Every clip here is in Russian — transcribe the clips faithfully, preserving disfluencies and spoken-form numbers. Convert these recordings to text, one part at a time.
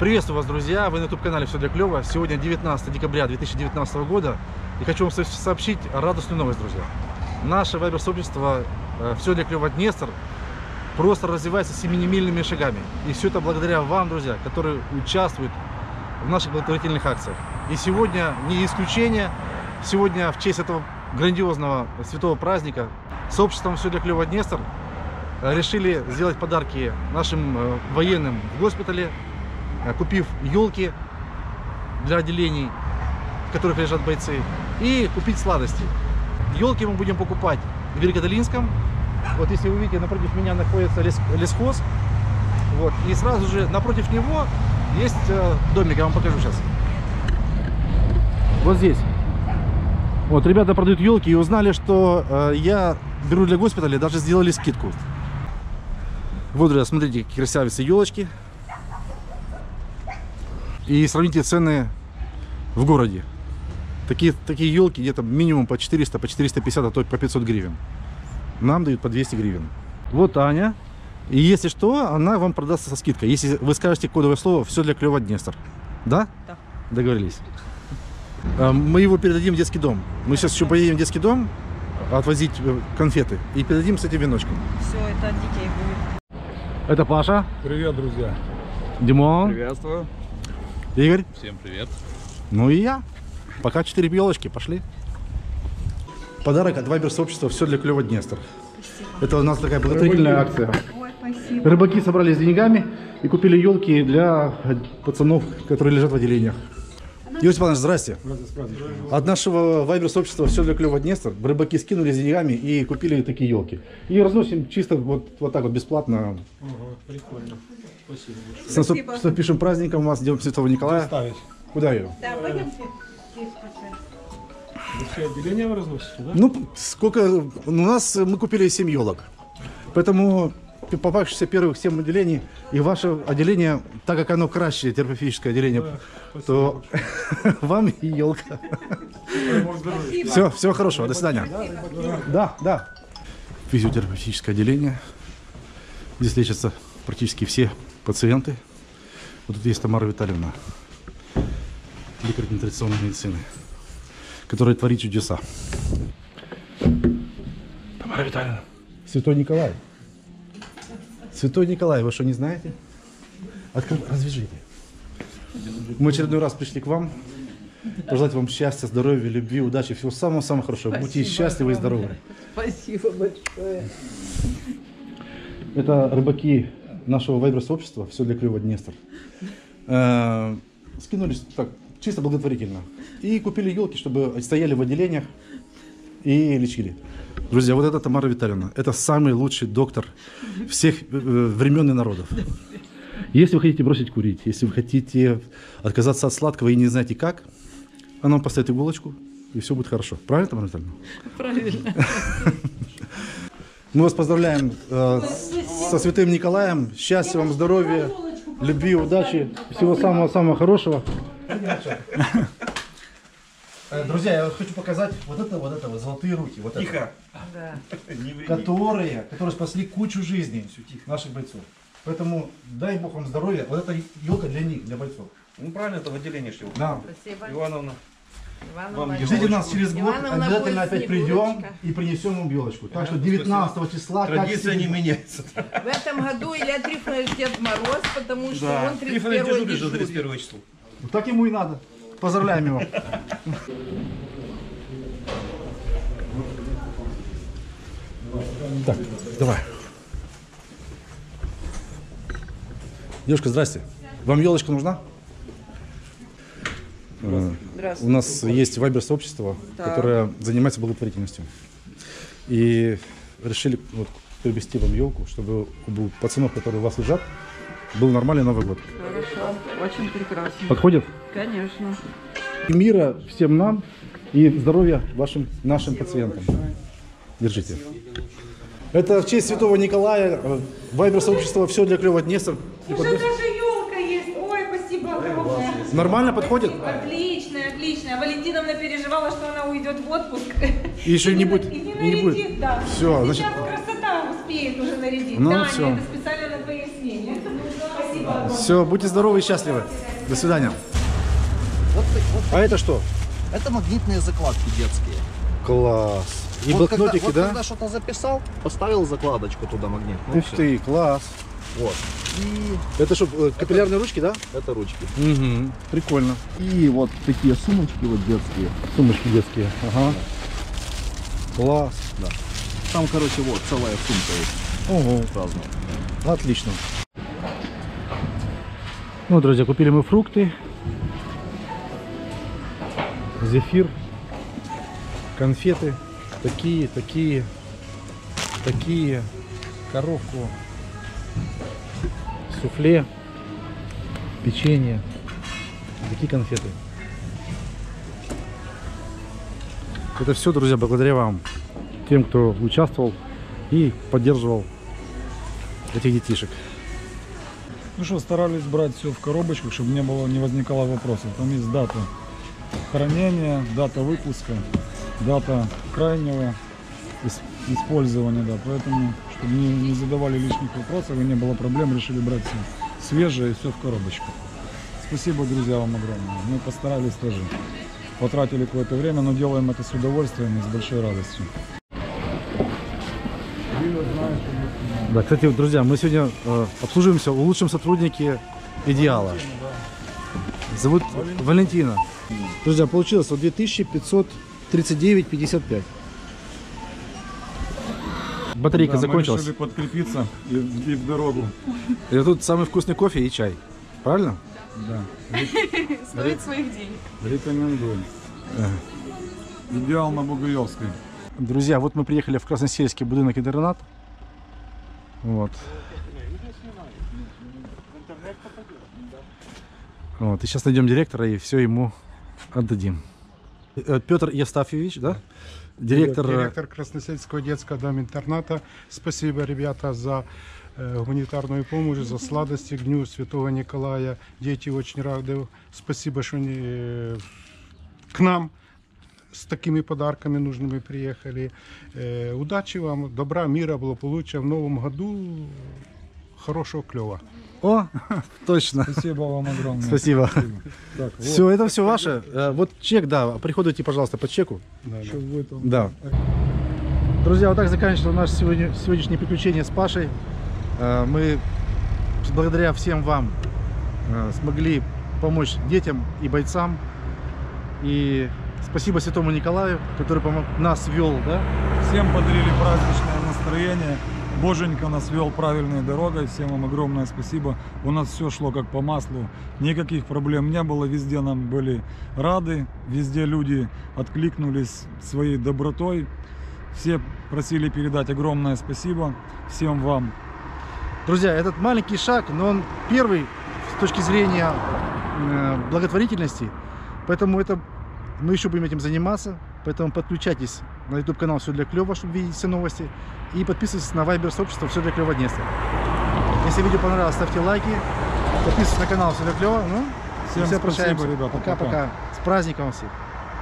Приветствую вас, друзья! Вы на ютуб-канале «Все для клёва». Сегодня девятнадцатое декабря две тысячи девятнадцатого года. И хочу вам сообщить радостную новость, друзья. Наше вайбер-сообщество «Все для клёва Днестр» просто развивается семимильными шагами. И все это благодаря вам, друзья, которые участвуют в наших благотворительных акциях. И сегодня не исключение. Сегодня в честь этого грандиозного святого праздника сообществом «Все для клёва Днестр» решили сделать подарки нашим военным в госпитале, купив елки для отделений, в которых лежат бойцы, и купить сладости. Елки мы будем покупать в Великодолинском. Вот если вы видите, напротив меня находится лес, лесхоз. Вот, и сразу же напротив него есть э, домик, я вам покажу сейчас. Вот здесь. Вот ребята продают елки и узнали, что э, я беру для госпиталя, даже сделали скидку. Вот, друзья, смотрите, какие красавицы елочки. И сравните цены в городе. Такие, такие елки где-то минимум по четыреста, по четыреста пятьдесят, а то по пятьсот гривен. Нам дают по двести гривен. Вот Аня. И если что, она вам продастся со скидкой. Если вы скажете кодовое слово «Все для клёва Днестр». Да? Да. Договорились. Мы его передадим в детский дом. Мы сейчас еще поедем в детский дом отвозить конфеты. И передадим с этим веночком. Все, это от детей будет. Это Паша. Привет, друзья. Димон. Приветствую. Игорь. Всем привет. Ну и я. Пока четыре елочки, пошли. Подарок от вайбер-сообщества «Все для клёва Днестр». Спасибо. Это у нас такая благотворительная акция. Ой, спасибо. Рыбаки собрались с деньгами и купили елки для пацанов, которые лежат в отделениях. Юрий Степанович, здрасте. От нашего вайбер-сообщества «Все для клёва Днестр» рыбаки скинули с деньгами и купили такие елки. И разносим чисто вот, вот так вот бесплатно. Ага, прикольно. Спасибо большое. С Спасибо. Наступившим праздником у вас, Днем Святого Николая. Ставить. Куда ее? Да, пойдемте. Вы все отделения вы разносите, да? Ну, сколько... У нас мы купили семь елок. Поэтому попавшиеся первых семь отделений, и ваше отделение, так как оно краще, терапевтическое отделение, да, то вам и елка. Все, всего хорошего, до свидания. Да, да. Физиотерапевтическое отделение. Здесь лечатся практически все пациенты. Вот тут есть Тамара Витальевна, лекарь нетрадиционной медицины, который творит чудеса. Тамара Витальевна. Святой Николай. Святой Николай, вы что, не знаете? Откры... Развяжите. Мы очередной раз пришли к вам. Пожелать вам счастья, здоровья, любви, удачи, всего самого-самого хорошего. Спасибо. Будьте счастливы и здоровы. Спасибо большое. Это рыбаки нашего вайбер-сообщества «Все для клёва Днестр». Э-э- скинулись так, чисто благотворительно. И купили елки, чтобы стояли в отделениях и лечили. Друзья, вот это Тамара Витальевна. Это самый лучший доктор всех времен и народов. Если вы хотите бросить курить, если вы хотите отказаться от сладкого и не знаете как, она вам поставит иголочку, и все будет хорошо. Правильно, Тамара Витальевна? Правильно. Мы вас поздравляем э, со Святым Николаем. Счастья вам, здоровья, любви, удачи, всего самого-самого хорошего. Друзья, я хочу показать вот это, вот это, вот золотые руки, вот Тихо. Это, которые, которые спасли кучу жизней наших бойцов. Поэтому дай Бог вам здоровья. Вот эта елка для них, для бойцов. Ну правильно, это в отделении шли. Да. Спасибо. Ивановна. Ивановна, Ждите нас через год, Ивановна, обязательно опять придем и принесем вам елочку. Так что девятнадцатого числа... Традиция не меняется. В этом году Илья Трифонович Дед Мороз, потому что Да. он тридцать первого дежурит. тридцать первого числа. Вот так ему и надо. Поздравляем его. Так, давай. Девушка, здрасте. Вам елочка нужна? Здравствуйте. У нас есть вайбер-сообщество, которое занимается благотворительностью. И решили вот, приобрести вам елку, чтобы у пацанов, которые у вас лежат, был нормальный Новый год. Хорошо, очень прекрасно. Подходит? Конечно. И мира всем нам и здоровья вашим нашим Спасибо пациентам. Большое. Держите. Спасибо. Это в честь Святого Николая, вайбер-сообщество «Все для клёва Днестр». Уже даже елка есть. Ой, спасибо огромное. Нормально подходит? Отлично, отлично. Валентиновна переживала, что она уйдет в отпуск. И еще и не будет. И не и не нарядит, будет. да. Все, значит. Сейчас красота успеет уже нарядить. Ну, да, все. это специально на твоей смене. Спасибо. Все, будьте здоровы и счастливы. До свидания. Вот, так- вот А это что? это магнитные закладки детские. Класс. И вот когда, блокнотики, вот да? когда что-то записал, поставил закладочку туда магнитную. Ух ты, класс. Вот. И Это что, э, капиллярные ручки, да? это ручки. Угу. Прикольно. И вот такие сумочки вот детские. Сумочки детские. Ага. Класс. Да. Там, короче, вот целая сумка есть Ого. разная. Отлично. Ну, друзья, купили мы фрукты. Зефир. Конфеты. Такие, такие, такие. Коровку. Суфле. Печенье. Такие конфеты. Это все, друзья, благодаря вам. Тем, кто участвовал и поддерживал этих детишек. Ну что, старались брать все в коробочках, чтобы не было, не возникало вопросов. Там есть дата хранения, дата выпуска, дата крайнего ис- использования, да. Поэтому, чтобы не, не задавали лишних вопросов и не было проблем, решили брать все свежее и все в коробочках. Спасибо, друзья, вам огромное. Мы постарались тоже, потратили какое-то время, но делаем это с удовольствием и с большой радостью. Да, кстати, друзья, мы сегодня э, обслуживаемся у лучшем сотруднике Идеала. Зовут Валентина. Друзья, получилось вот две тысячи пятьсот тридцать девять пятьдесят пять. Батарейка Да, мы закончилась. решили подкрепиться и, и в дорогу. И тут самый вкусный кофе и чай. Правильно? Да. Стоит своих денег. Рекомендую. Идеал на Бугаевской. Друзья, вот мы приехали в Красносельский будинок интернат. Вот. Вот. И сейчас найдем директора и все ему отдадим. Э, Петр Евстафьевич, да? Директор. Директор Красносельского детского дома-интерната. Спасибо, ребята, за э, гуманитарную помощь, за сладости к Дню Святого Николая. Дети очень рады. Спасибо, что они э, к нам с такими подарками нужными приехали. Э, удачи вам, добра, мира, благополучия в новом году. Хорошего клёва. О, точно. Спасибо вам огромное. Спасибо. Так, вот, Все, это все ваше. Э, Вот чек, да, приходите, пожалуйста, по чеку. Да, что вы там- Да. Друзья, вот так заканчивается наше сегодня, сегодняшнее приключение с Пашей. Э, Мы благодаря всем вам э, смогли помочь детям и бойцам. И спасибо Святому Николаю, который помог, нас вел, да? Всем подарили праздничное настроение. Боженька нас вел правильной дорогой. Всем вам огромное спасибо. У нас все шло как по маслу. Никаких проблем не было. Везде нам были рады. Везде люди откликнулись своей добротой. Все просили передать огромное спасибо всем вам. Друзья, этот маленький шаг, но он первый с точки зрения э, благотворительности. Поэтому это мы еще будем этим заниматься. Поэтому подключайтесь на YouTube канал «Все для клёва», чтобы видеть все новости. И подписывайтесь на Viber сообщество «Все для клёва Днестр». Если видео понравилось, ставьте лайки. Подписывайтесь на канал «Все для клёва». Ну, Всем все спасибо, прощаемся. ребята. Пока-пока. С праздником всех.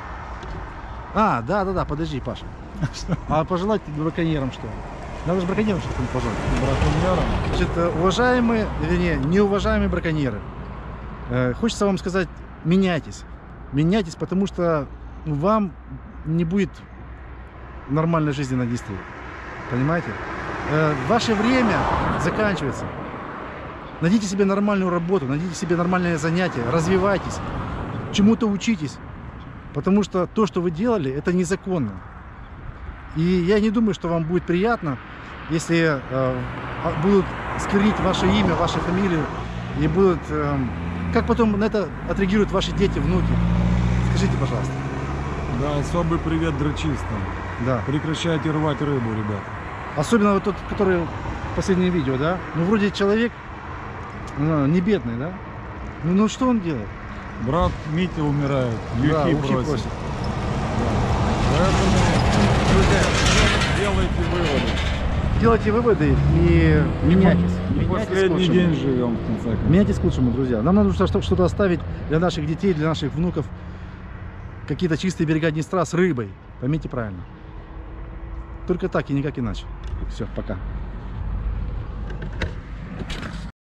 А, да-да-да, подожди, Паша. А пожелать браконьерам что? Надо же браконьерам что-то пожелать. Браконьерам. Значит, уважаемые, вернее, неуважаемые браконьеры, э, хочется вам сказать, меняйтесь. Меняйтесь, потому что вам не будет нормальной жизни на Днестре. Понимаете? Э, ваше время заканчивается. Найдите себе нормальную работу, найдите себе нормальное занятие, развивайтесь, чему-то учитесь. Потому что то, что вы делали, это незаконно. И я не думаю, что вам будет приятно, если э, будут сквернить ваше имя, вашу фамилию, и будут... Э, как потом на это отреагируют ваши дети, внуки? Скажите, пожалуйста. Да, особый привет дрочистам. Да. Прекращайте рвать рыбу, ребят. Особенно вот тот, который в последнем видео, да? Ну, вроде человек, ну, не бедный, да? Ну, ну что он делает? Брат Митя умирает, Да, юхи ухи просит. просит. Поэтому, друзья, делайте выводы. Делайте выводы и меняйтесь. Не Меняйтесь к последний лучшему. день живем, в конце концов. Меняйтесь к лучшему, друзья. Нам надо что- что-то оставить для наших детей, для наших внуков. Какие-то чистые берега Днестра с рыбой. Поймите правильно. Только так и никак иначе. Все, пока.